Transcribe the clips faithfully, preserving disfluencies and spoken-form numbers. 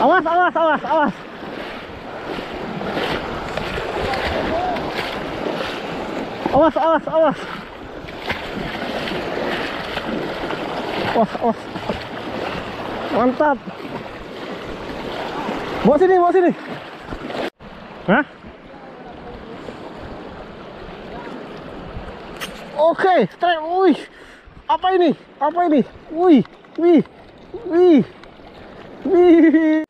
Awas, awas, awas, awas. Awas, awas, awas. Awas, awas. Mantap. Bawa sini, bawa sini. Hah? Oke, strike. Wih. Apa ini? Apa ini? Wih, wih, wih, wih.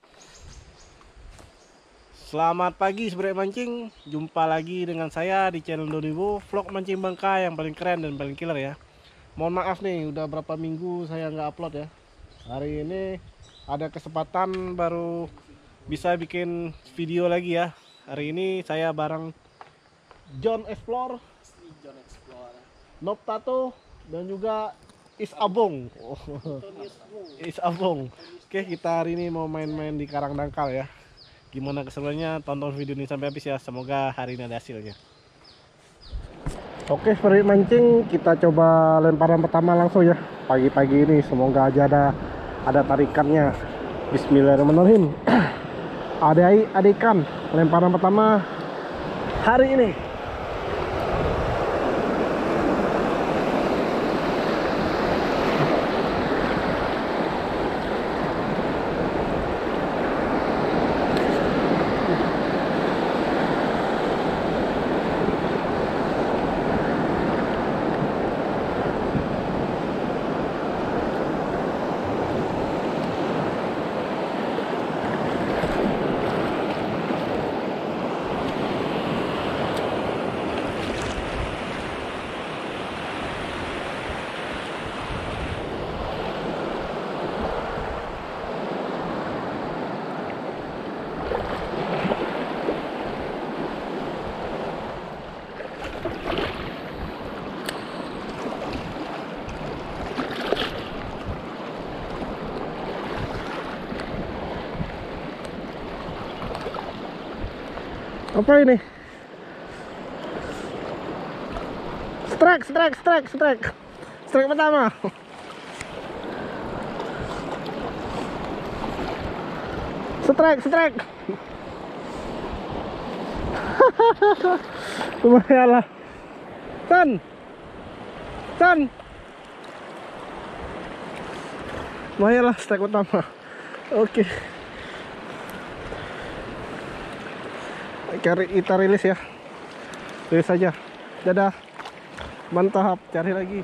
Selamat pagi sebagai mancing. Jumpa lagi dengan saya di channel Donibo, vlog mancing bangka yang paling keren dan paling killer ya. Mohon maaf nih, udah berapa minggu saya nggak upload ya. Hari ini ada kesempatan baru bisa bikin video lagi ya. Hari ini saya bareng John Explore, John Explore, Nob Tato, dan juga Is Abong. Oh. Is Abong. Oke, kita hari ini mau main-main di Karang Dangkal ya. Gimana keseruannya? Tonton video ini sampai habis ya. Semoga hari ini ada hasilnya. Oke, seperti mancing, kita coba lemparan pertama langsung ya. Pagi-pagi ini semoga aja ada ada tarikannya. Bismillahirrahmanirrahim. Ada ada ikan. Lemparan pertama hari ini. Apa ini? Strike, strike, strike, strike. Strike pertama. Strike, strike. Lumayan lah. San. San. Lumayan lah strike pertama. Oke. Cari kita rilis ya, rilis saja. Dadah, mantap. Cari lagi.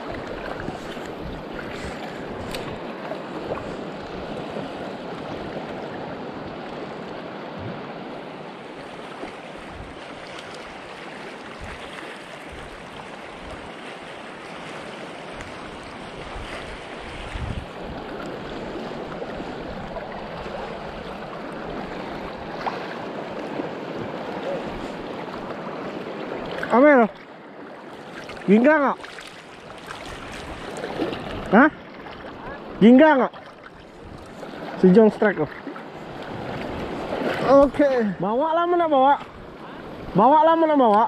Amel, gingga nggak? Hah? Gingga nggak? Si John strike loh. Oke, bawa lah mana bawa? Bawa lah mana bawa?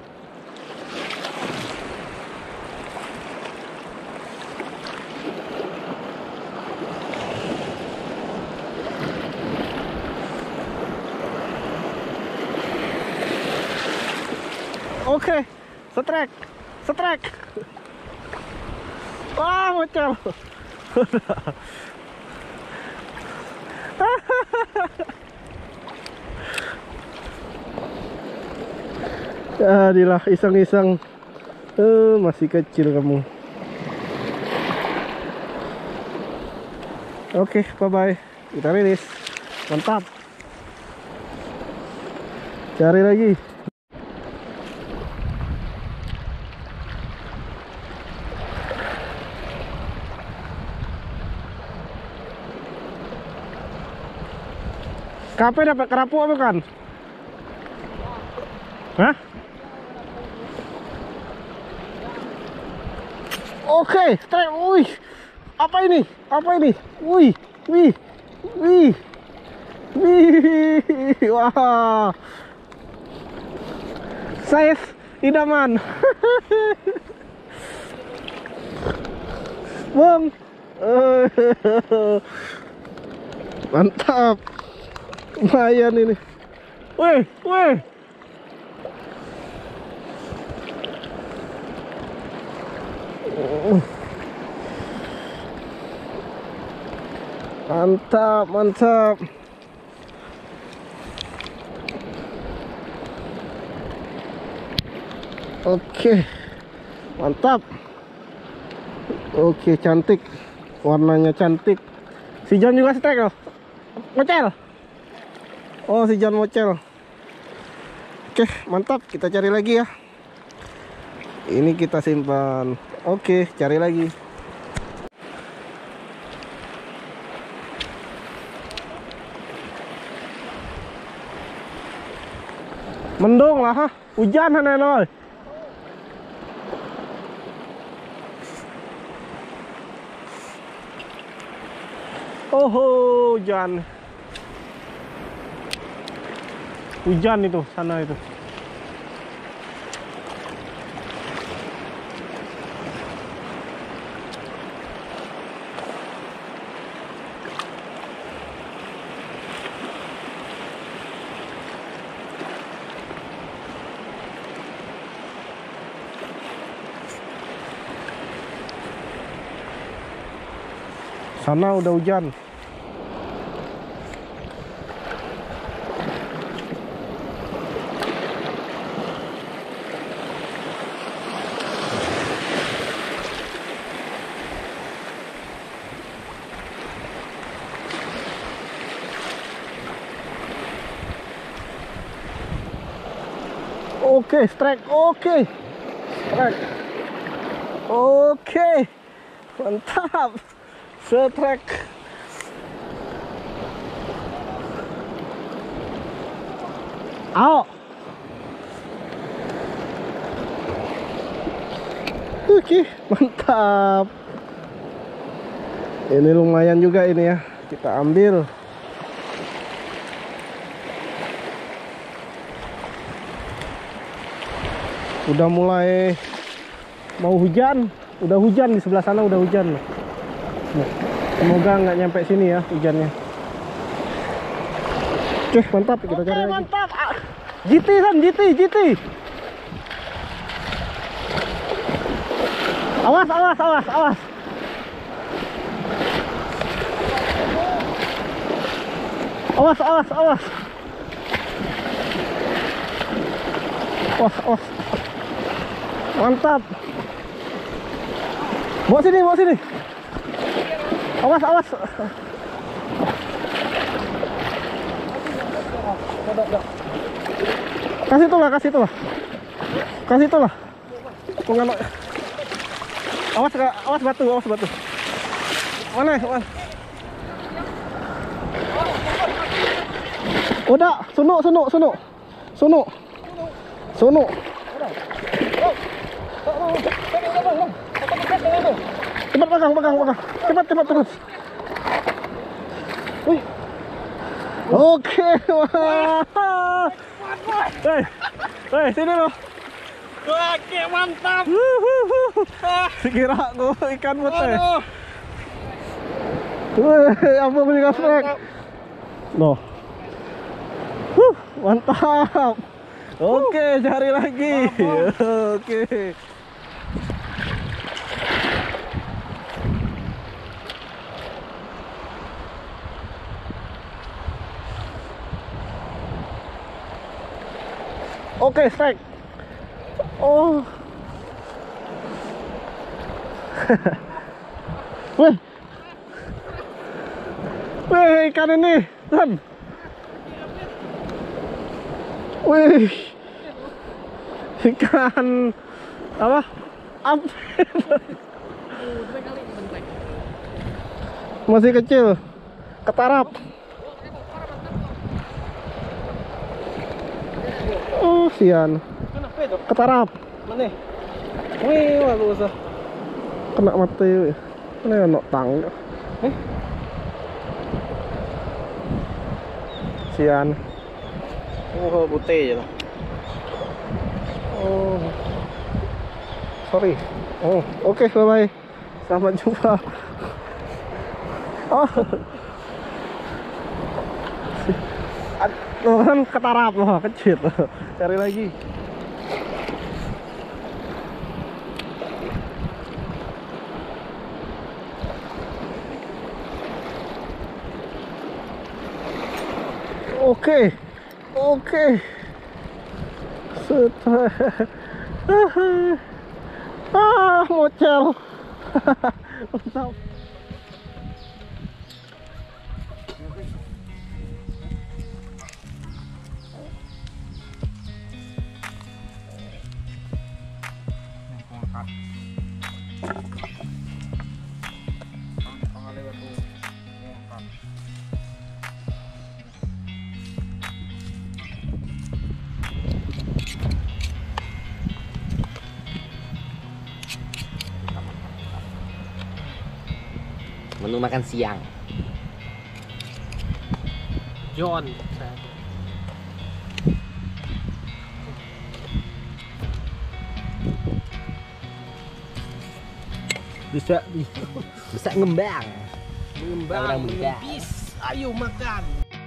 Oke, strike, strike. Wah, bocor. Jadilah iseng-iseng. Eh, masih kecil kamu. Oke, bye-bye. Kita rilis. Mantap. Cari lagi. Kape dapat kerapu apa kan? Hah? Oke, strike. Wih. Apa ini? Apa ini? Wih, wih, wih, wih. Wah. Size idaman. Bung. Mantap. Lumayan ini. Wih, wih. Mantap, mantap. Oke. Mantap. Oke, cantik. Warnanya cantik. Si John juga strike loh. Mocel. Oh, si John mocel. Oke, mantap. Kita cari lagi ya. Ini kita simpan. Oke, cari lagi. Mendung lah, ha? Hujan nenoy. Oh, hujan. Hujan itu, sana itu. Sana udah hujan. Oke, strike. Oke. Strike. Oke. Mantap. Strike. Au. Oke, mantap. Ini lumayan juga ini ya. Kita ambil. Udah mulai mau hujan, udah hujan di sebelah sana, udah hujan. Nah, semoga nggak nyampe sini ya hujannya. Oke, mantap, kita cari lagi. Mantap. G T kan, G T, G T. Awas, awas, awas, awas. Awas, awas, awas. Awas, awas. Mantap. Bawa sini, bawa sini. Awas, awas. Kasih itu lah, kasih itu lah. Kasih itu lah. Pengen... Awas, awas batu, awas batu. Mana, mana? Udah, sunuk, sunuk, sunuk. Sunuk. Sunuk. Cepat pegang, pegang, pegang. Cepat, cepat terus. Wih. Oke, wah. Hei, hei, sini lo. Oke, mantap. Sekira aku ikan putih. Wih, apa beli gasrek? Loh. Huh, mantap. Oke, cari lagi. Oke. Oke, strike. Oh. Wih. Wih, ikan ini, Tan. Wih. Ikan apa? Apa? Masih kecil. Ketarap. Oh, sian. Ketarap. Mana? Wih, wah usah. Kena mati. Ini ono tang. Eh? Sian. Oh, putih ya. Oh. Sorry. Oh, oke, okay, bye-bye. Selamat jumpa. Oh. Tuh kan ketarap loh, kecil. Cari lagi. Oke, oke. Set. Ah, mocel. Mantap. Menu makan siang. John. Bisa, Bisa ngembang. Mengembang, Orang muda. menepis. Ayo makan.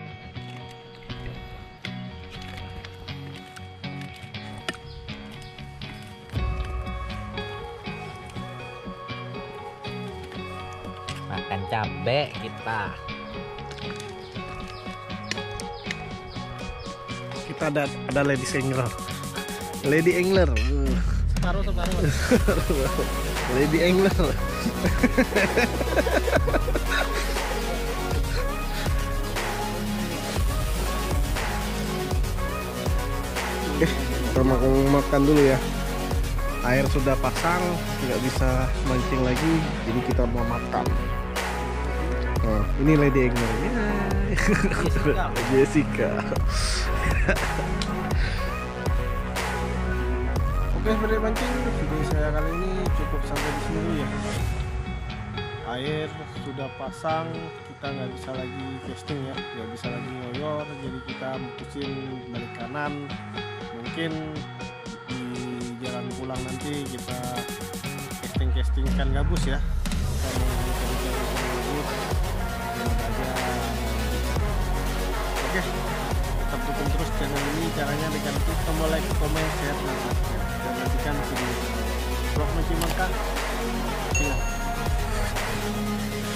Makan cabe kita. kita ada ada lady angler. Lady angler. Uh. Separuh separuh. Lady angler. Oke, kita makan makan dulu ya. Air sudah pasang, tidak bisa mancing lagi, jadi kita mau makan. Nah, ini lady angler. Ya. Jessica. Oke, seperti mancing video saya kali ini cukup sampai di sini dulu ya. Air sudah pasang, kita nggak bisa lagi casting ya, nggak bisa lagi ngoyor, jadi kita mutusin balik kanan. Mungkin di jalan pulang nanti kita casting casting ikan gabus ya. Kita mau cari ikan gabus, aja. Oke, tetap dukung terus channel ini, caranya dengan klik tombol like, komen, share, dan subscribe. Dan nantikan video vlog mancing Bangka. Siap.